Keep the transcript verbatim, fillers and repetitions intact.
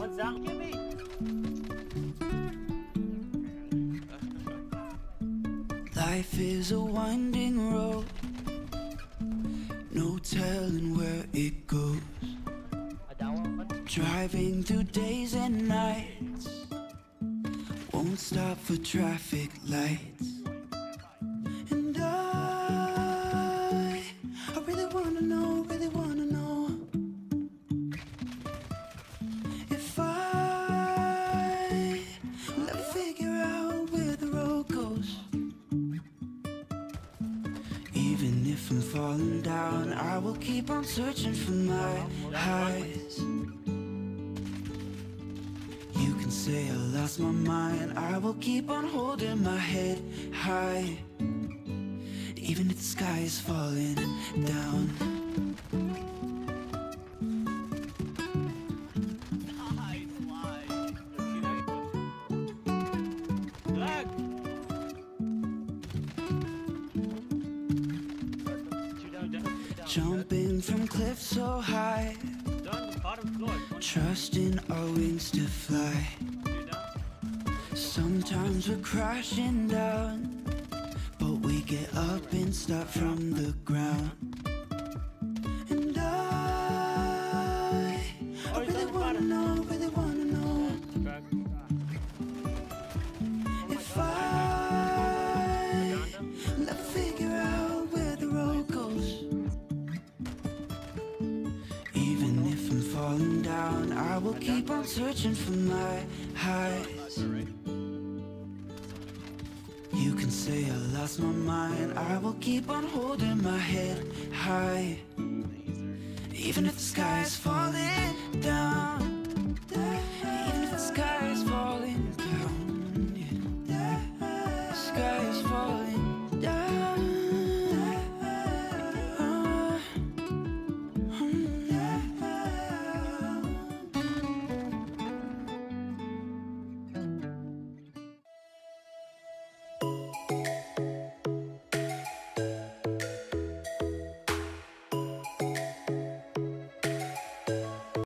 What's that? Give me. Life is a winding road, no telling where it goes. Driving through days and nights, won't stop for traffic lights. And I, I really wanna know, really wanna know if I will ever figure out where the road goes. Even if I'm falling down, I will keep on searching for my highs. You can say I lost my mind, I will keep on holding my head high, even if the sky is falling down. Jumping from cliffs so high, trusting our wings to fly. Sometimes we're crashing down, but we get up and start from the ground. And I, I really wanna know, really wanna know if I will ever figure out where the road goes. Even if I'm falling down, I will keep on searching for my highs. You can say I lost my mind, I will keep on holding my head high, even if the sky is falling down.